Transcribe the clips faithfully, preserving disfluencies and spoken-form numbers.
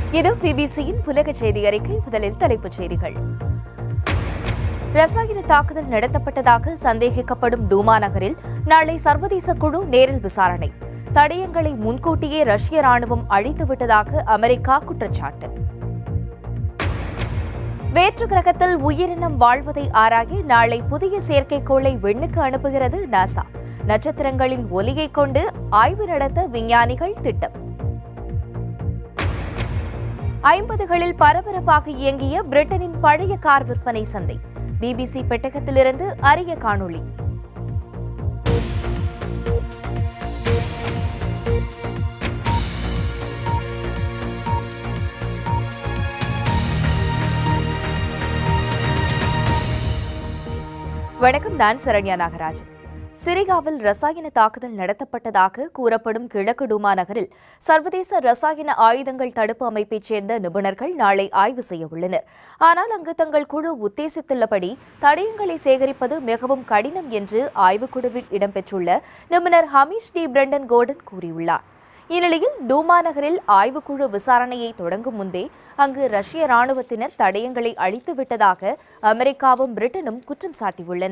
இது பிபிசியின் உலக செய்தி அறிக்கை. முதலில் தலைப்புச் செய்திகள். ரசாயன தாக்குதல் நடத்தப்பட்டதாக சந்தேகிக்கப்படும் டூமா நகரில் நாளை சர்வதேச குழு நேரில் விசாரணை. தடயங்களை முன்கூட்டியே ரஷ்ய ராணுவம் அழித்துவிட்டதாக அமெரிக்கா குற்றச்சாட்டு. வேற்று கிரகத்தில் உயிரினம் வாழ்வதை ஆராய நாளை புதிய செயற்கைக்கோளை விண்ணுக்கு அனுப்புகிறது நாசா. நட்சத்திரங்களின் ஒலியை கொண்டு ஆய்வு நடத்த விஞ்ஞானிகள் திட்டம். ஐம்பதுகளில் பரபரப்பாக இயங்கிய பிரிட்டனின் பழைய கார் விற்பனை சந்தை. பிபிசி பெட்டகத்திலிருந்து அரிய காணொளி. வணக்கம், நான் சரண்யா நாகராஜன். சிரியாவில் ரசாயன தாக்குதல் நடத்தப்பட்டதாக கூறப்படும் கிழக்கு டூமா நகரில் சர்வதேச ரசாயன ஆயுதங்கள் தடுப்பு அமைப்பைச் சேர்ந்த நிபுணர்கள் நாளை ஆய்வு செய்ய உள்ளனர். ஆனால் அங்கு தங்கள் குழு உத்தேசித்துள்ளபடி தடயங்களை சேகரிப்பது மிகவும் கடினம் என்று ஆய்வுக்குழுவில் இடம்பெற்றுள்ள நிபுணர் ஹமீஷ் டி பிரண்டன் கோர்டன் கூறியுள்ளார். இந்நிலையில் டூமா நகரில் ஆய்வுக்குழு விசாரணையை தொடங்கும் முன்பே அங்கு ரஷ்ய ராணுவத்தினர் தடயங்களை அழித்துவிட்டதாக அமெரிக்காவும் பிரிட்டனும் குற்றம் சாட்டியுள்ளன.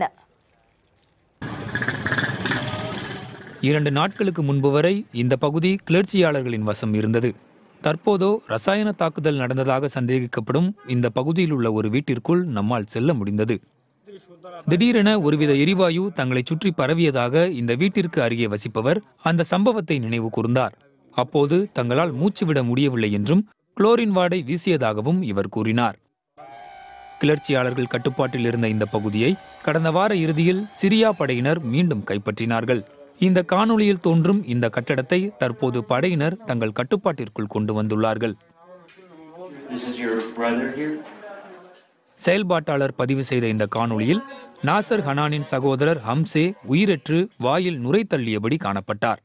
இரண்டு நாட்களுக்கு முன்பு வரை இந்த பகுதி கிளர்ச்சியாளர்களின் வசம் இருந்தது. தற்போதோ ரசாயன தாக்குதல் நடந்ததாக சந்தேகிக்கப்படும் இந்த பகுதியில் உள்ள ஒரு வீட்டிற்குள் நம்மால் செல்ல முடிந்தது. திடீரென ஒருவித எரிவாயு தங்களை சுற்றி பரவியதாக இந்த வீட்டிற்கு அருகே வசிப்பவர் அந்த சம்பவத்தை நினைவு கூர்ந்தார். அப்போது தங்களால் மூச்சுவிட முடியவில்லை என்றும் குளோரின் வாடை வீசியதாகவும் இவர் கூறினார். கிளர்ச்சியாளர்கள் கட்டுப்பாட்டில் இருந்த இந்த பகுதியை கடந்த வார இறுதியில் சிரியா படையினர் மீண்டும் கைப்பற்றினார்கள். இந்த காணொளியில் தோன்றும் இந்த கட்டடத்தை தற்போது படையினர் தங்கள் கட்டுப்பாட்டிற்குள் கொண்டு வந்துள்ளார்கள். செயல்பாட்டாளர் பதிவு செய்த இந்த காணொளியில் நாசர் ஹனானின் சகோதரர் ஹம்சே உயிரற்று வாயில் நுரை தள்ளியபடி காணப்பட்டார்.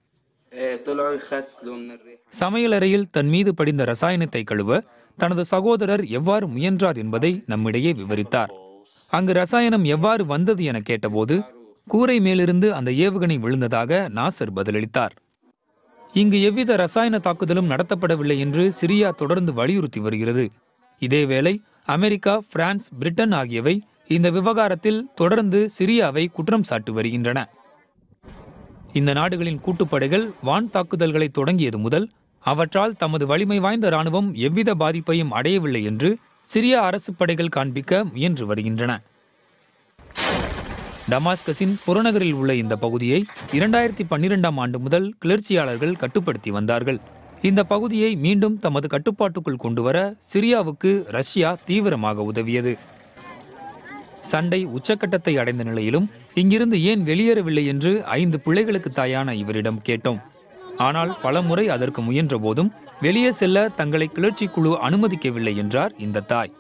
சமையலறையில் தன் மீது படிந்த ரசாயனத்தை கழுவ தனது சகோதரர் எவ்வாறு முயன்றார் என்பதை நம்மிடையே விவரித்தார். அங்கு ரசாயனம் எவ்வாறு வந்தது என கேட்டபோது கூரை மேலிருந்து அந்த ஏவுகணை விழுந்ததாக நாசர் பதிலளித்தார். இங்கு எவ்வித ரசாயன தாக்குதலும் நடத்தப்படவில்லை என்று சிரியா தொடர்ந்து வலியுறுத்தி வருகிறது. இதேவேளை அமெரிக்கா, பிரான்ஸ், பிரிட்டன் ஆகியவை இந்த விவகாரத்தில் தொடர்ந்து சிரியாவை குற்றம் சாட்டி வருகின்றன. இந்த நாடுகளின் கூட்டுப்படைகள் வான் தாக்குதல்களை தொடங்கியது முதல் அவற்றால் தமது வலிமை வாய்ந்த இராணுவம் எவ்வித பாதிப்பையும் அடையவில்லை என்று சிரியா அரசு படைகள் காண்பிக்க முயன்று வருகின்றன. டமாஸ்கஸின் புறநகரில் உள்ள இந்த பகுதியை இரண்டாயிரத்தி பன்னிரெண்டாம் ஆண்டு முதல் கிளர்ச்சியாளர்கள் கட்டுப்படுத்தி வந்தார்கள். இந்த பகுதியை மீண்டும் தமது கட்டுப்பாட்டுக்குள் கொண்டுவர சிரியாவுக்கு ரஷ்யா தீவிரமாக உதவியது. சண்டை உச்சக்கட்டத்தை அடைந்த நிலையிலும் இங்கிருந்து ஏன் வெளியேறவில்லை என்று ஐந்து பிள்ளைகளுக்கு தாயான இவரிடம் கேட்டோம். ஆனால் பல முறை அதற்கு முயன்ற போதும் வெளியே செல்ல தங்களை கிளர்ச்சி குழு அனுமதிக்கவில்லை என்றார் இந்த தாய்.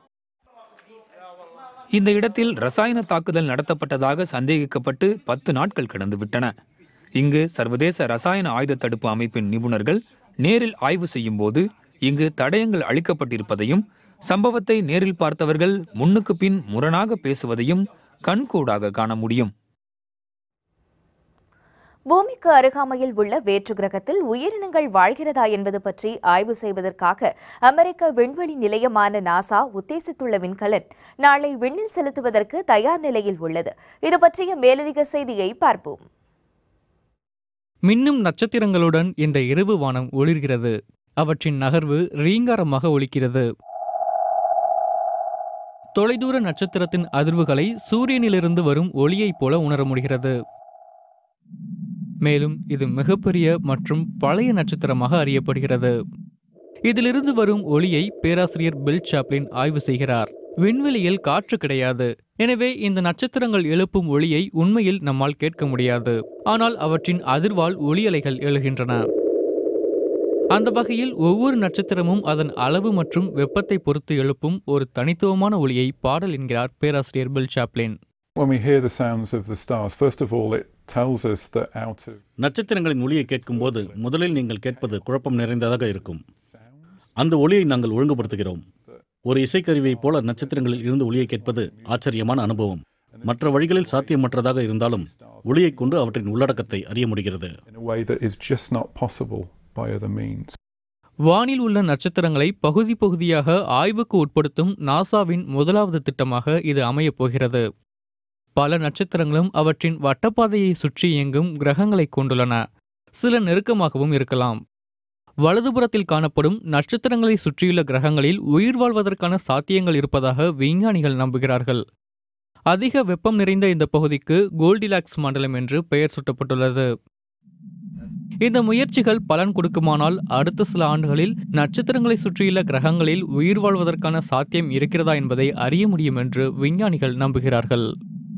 இந்த இடத்தில் ரசாயன தாக்குதல் நடத்தப்பட்டதாக சந்தேகிக்கப்பட்டு பத்து நாட்கள் கடந்துவிட்டன. இங்கு சர்வதேச ரசாயன ஆயுத தடுப்பு அமைப்பின் நிபுணர்கள் நேரில் ஆய்வு செய்யும் போது இங்கு தடயங்கள் அளிக்கப்பட்டிருப்பதையும் சம்பவத்தை நேரில் பார்த்தவர்கள் முன்னுக்கு பின் முரணாக பேசுவதையும் கண்கூடாக காண முடியும். பூமிக்கு அருகாமையில் உள்ள வேற்று கிரகத்தில் உயிரினங்கள் வாழ்கிறதா என்பது பற்றி ஆய்வு செய்வதற்காக அமெரிக்க விண்வெளி நிலையமான நாசா உத்தேசித்துள்ள விண்கலன் நாளை விண்ணில் செலுத்துவதற்கு தயார் நிலையில் உள்ளது. இது பற்றிய மேலதிக செய்தியை பார்ப்போம். மின்னும் நட்சத்திரங்களுடன் இந்த இரவு வானம் ஒளிர்கிறது. அவற்றின் நகர்வு ரீங்காரமாக ஒலிக்கிறது. தொலைதூர நட்சத்திரத்தின் அதிர்வுகளை சூரியனிலிருந்து வரும் ஒளியைப் போல உணர முடிகிறது. மேலும் இது மிகப்பெரிய மற்றும் பழைய நட்சத்திரமாக அறியப்படுகிறது. இதிலிருந்து வரும் ஒளியை பேராசிரியர் பில் சாப்ளின் ஆய்வு செய்கிறார். விண்வெளியில் காற்று கிடையாது. எனவே இந்த நட்சத்திரங்கள் எழுப்பும் ஒளியை உண்மையில் நம்மால் கேட்க முடியாது. ஆனால் அவற்றின் அதிர்வால் ஒளி அலைகள் எழுகின்றன. அந்த வகையில் ஒவ்வொரு நட்சத்திரமும் அதன் அளவு மற்றும் வெப்பத்தை பொறுத்து எழுப்பும் ஒரு தனித்துவமான ஒளியை பாடல் என்கிறார் பேராசிரியர் பில் சாப்ளின். நட்சத்திரங்களின் ஒளியை கேட்கும்போது முதலில் நீங்கள் கேட்பது குழப்பம் நிறைந்ததாக இருக்கும். அந்த ஒளியை நாங்கள் ஒழுங்குபடுத்துகிறோம். ஒரு இசைக்கருவியைப் போல நட்சத்திரங்களில் இருந்து ஒளியை கேட்பது ஆச்சரியமான அனுபவம். மற்ற வழிகளில் சாத்தியமற்றதாக இருந்தாலும் ஒளியைக் கொண்டு அவற்றின் உள்ளடக்கத்தை அறிய முடிகிறது. வானில் உள்ள நட்சத்திரங்களை பகுதி பகுதியாக ஆய்வுக்கு உட்படுத்தும் நாசாவின் முதலாவது திட்டமாக இது அமையப் போகிறது. பல நட்சத்திரங்களும் அவற்றின் வட்டப்பாதையை சுற்றி இயங்கும் கிரகங்களை கொண்டுள்ளன. சில நெருக்கமாகவும் இருக்கலாம். வலதுபுறத்தில் காணப்படும் நட்சத்திரங்களை சுற்றியுள்ள கிரகங்களில் உயிர் வாழ்வதற்கான சாத்தியங்கள் இருப்பதாக விஞ்ஞானிகள் நம்புகிறார்கள். அதிக வெப்பம் நிறைந்த இந்த பகுதிக்கு கோல்டிலாக்ஸ் மண்டலம் என்று பெயர் சூட்டப்பட்டுள்ளது. இந்த முயற்சிகள் பலன் கொடுக்குமானால் அடுத்த சில ஆண்டுகளில் நட்சத்திரங்களை சுற்றியுள்ள கிரகங்களில் உயிர் வாழ்வதற்கான சாத்தியம் இருக்கிறதா என்பதை அறிய முடியும் என்று விஞ்ஞானிகள் நம்புகிறார்கள்.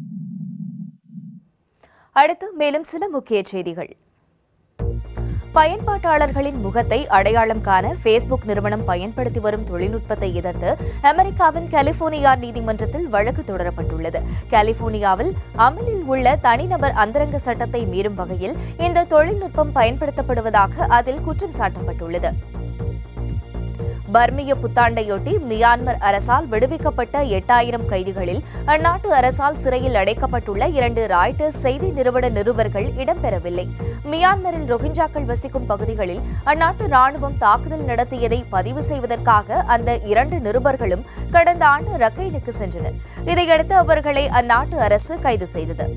அடுத்து மேலும் சில முக்கிய செய்திகள். பயன்பாட்டாளர்களின் முகத்தை அடையாளம் காண ஃபேஸ்புக் நிறுவனம் பயன்படுத்தி வரும் தொழில்நுட்பத்தை எதிர்த்து அமெரிக்காவின் கலிபோர்னியா நீதிமன்றத்தில் வழக்கு தொடரப்பட்டுள்ளது. கலிபோர்னியாவில் அமலில் உள்ள தனிநபர் அந்தரங்க சட்டத்தை மீறும் வகையில் இந்த தொழில்நுட்பம் பயன்படுத்தப்படுவதாக அதில் குற்றம் சாட்டப்பட்டுள்ளது. பர்மிய புத்தாண்டையொட்டி மியான்மர் அரசால் விடுவிக்கப்பட்ட எட்டாயிரம் கைதிகளில் அந்நாட்டு அரசால் சிறையில் அடைக்கப்பட்டுள்ள இரண்டு ராய்ட்டர்ஸ் செய்தி நிறுவன நிருபர்கள் இடம்பெறவில்லை. மியான்மரில் ரோஹிஞ்சாக்கள் வசிக்கும் பகுதிகளில் அந்நாட்டு ராணுவம் தாக்குதல் நடத்தியதை பதிவு செய்வதற்காக அந்த இரண்டு நிருபர்களும் கடந்த ஆண்டு ரக்கைனுக்கு சென்றனர். இதையடுத்து அவர்களை அந்நாட்டு அரசு கைது செய்தது.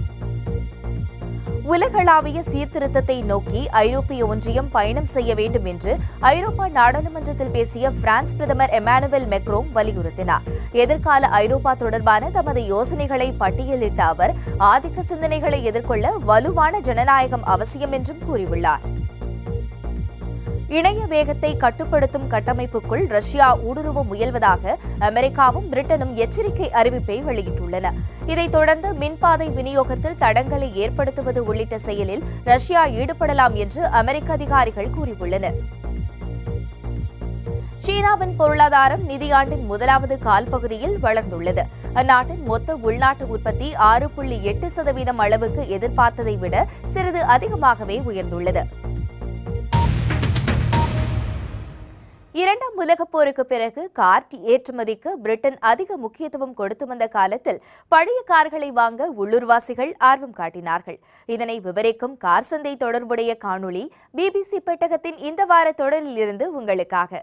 உலகளாவிய சீர்திருத்தத்தை நோக்கி ஐரோப்பிய ஒன்றியம் பயணம் செய்ய வேண்டும் என்று ஐரோப்பா நாடாளுமன்றத்தில் பேசிய பிரான்ஸ் பிரதமர் எமானுவேல் மெக்ரோன் வலியுறுத்தினார். எதிர்கால ஐரோப்பா தொடர்பான தமது யோசனைகளை பட்டியலிட்ட அவர் ஆதிக்க சிந்தனைகளை எதிர்கொள்ள வலுவான ஜனநாயகம் அவசியம் என்றும் கூறியுள்ளார். இணைய வேகத்தை கட்டுப்படுத்தும் கட்டமைப்புக்குள் ரஷ்யா ஊடுருவ முயல்வதாக அமெரிக்காவும் பிரிட்டனும் எச்சரிக்கை அறிவிப்பை வெளியிட்டுள்ளன. இதைத் தொடர்ந்து மின்பாதை விநியோகத்தில் தடங்களை ஏற்படுத்துவது உள்ளிட்ட செயலில் ரஷ்யா ஈடுபடலாம் என்று அமெரிக்க அதிகாரிகள் கூறியுள்ளனர். சீனாவின் பொருளாதாரம் நிதியாண்டின் முதலாவது கால் பகுதியில் வளர்ந்துள்ளது. அந்நாட்டின் மொத்த உள்நாட்டு உற்பத்தி ஆறு புள்ளி எட்டு சதவீதம் அளவுக்கு எதிர்பார்த்ததை விட சிறிது அதிகமாகவே உயர்ந்துள்ளது. இரண்டாம் உலகப் போருக்கு பிறகு கார் ஏற்றுமதிக்கு பிரிட்டன் அதிக முக்கியத்துவம் கொடுத்து வந்த காலத்தில் பழைய கார்களை வாங்க உள்ளூர்வாசிகள் ஆர்வம் காட்டினார்கள். இதனை விவரிக்கும் கார் சந்தை தொடர்புடைய காணொளி பிபிசி பெட்டகத்தின் இந்த வார தொடரில் இருந்து உங்களுக்காக.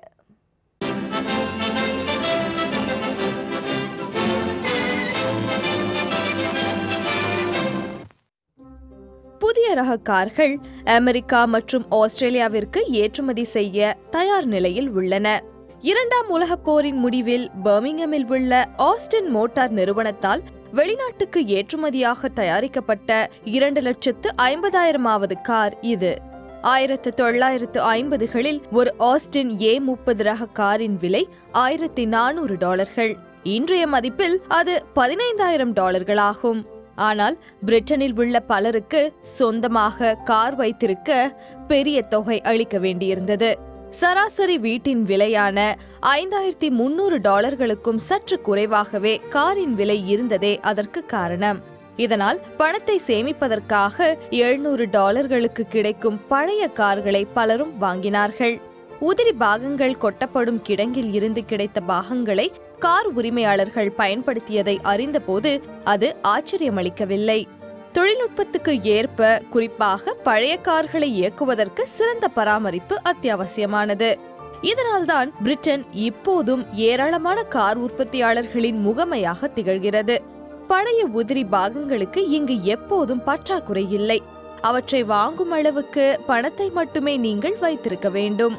புதிய ரக கார்கள் அமெரிக்கா மற்றும் ஆஸ்திரேலியாவிற்கு ஏற்றுமதி செய்ய தயார் நிலையில் உள்ளன. இரண்டாம் உலகப் போரின் முடிவில் பர்மிங்ஹாமில் உள்ள ஆஸ்டின் மோட்டார் நிறுவனத்தால் வெளிநாட்டுக்கு ஏற்றுமதியாக தயாரிக்கப்பட்ட இரண்டு லட்சத்து ஐம்பதாயிரமாவது கார் இது. ஆயிரத்து தொள்ளாயிரத்து ஐம்பதுகளில் ஒரு ஆஸ்டின் ஏ முப்பது ரக காரின் விலை ஆயிரத்தி நானூறு டாலர்கள். இன்றைய மதிப்பில் அது பதினைந்தாயிரம் டாலர்களாகும். ஆனால் பிரிட்டனில் உள்ள பலருக்கு சொந்தமாக கார் வைத்திருக்க பெரிய தொகை அளிக்க வேண்டியிருந்தது. சராசரி வீட்டின் விலையான ஐந்தாயிரத்தி முன்னூறு டாலர்களுக்கும் சற்று குறைவாகவே காரின் விலை இருந்ததே அதற்கு காரணம். இதனால் பணத்தை சேமிப்பதற்காக எழுநூறு டாலர்களுக்கு கிடைக்கும் பழைய கார்களை பலரும் வாங்கினார்கள். உதிரி பாகங்கள் கொட்டப்படும் கிடங்கில் இருந்து கிடைத்த பாகங்களை கார் உரிமையாளர்கள் பயன்படுத்தியதை அறிந்தபோது அது ஆச்சரியமளிக்கவில்லை. தொழில்நுட்பத்துக்கு ஏற்ப குறிப்பாக பழைய கார்களை இயக்குவதற்கு சிறந்த பராமரிப்பு அத்தியாவசியமானது. இதனால்தான் பிரிட்டன் இப்போதும் ஏராளமான கார் உற்பத்தியாளர்களின் முகமையாக திகழ்கிறது. பழைய உதிரி பாகங்களுக்கு இங்கு எப்போதும் பற்றாக்குறை இல்லை. அவற்றை வாங்கும் அளவுக்கு பணத்தை மட்டுமே நீங்கள் வைத்திருக்க வேண்டும்.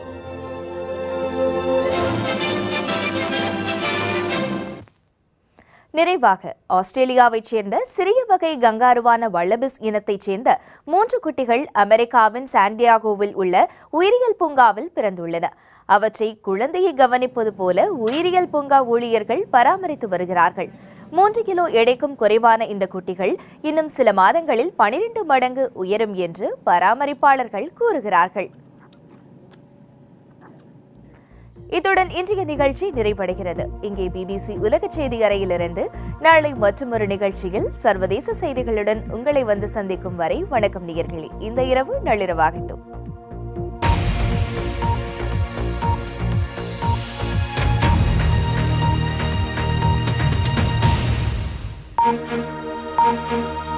நிறைவாக ஆஸ்திரேலியாவைச் சேர்ந்த சிறிய வகை கங்காருவான வல்லபிஸ் இனத்தைச் சேர்ந்த மூன்று குட்டிகள் அமெரிக்காவின் சாண்டியாகோவில் உள்ள உயிரியல் பூங்காவில் பிறந்துள்ளன. அவற்றை குழந்தையை கவனிப்பது போல உயிரியல் பூங்கா ஊழியர்கள் பராமரித்து வருகிறார்கள். மூன்று கிலோ எடைக்கும் குறைவான இந்த குட்டிகள் இன்னும் சில மாதங்களில் பனிரெண்டு மடங்கு உயரும் என்று பராமரிப்பாளர்கள் கூறுகிறார்கள். இத்துடன் இன்றைய நிகழ்ச்சி நிறைவடைகிறது. இங்கே பிபிசி உலக செய்தி அறையிலிருந்து நாளை மற்றொரு நிகழ்ச்சியில் சர்வதேச செய்திகளுடன் உங்களை வந்து சந்திக்கும் வரை வணக்கம் நேயர்களே. இந்த இரவு நள்ளிரவாகட்டும். Thank you.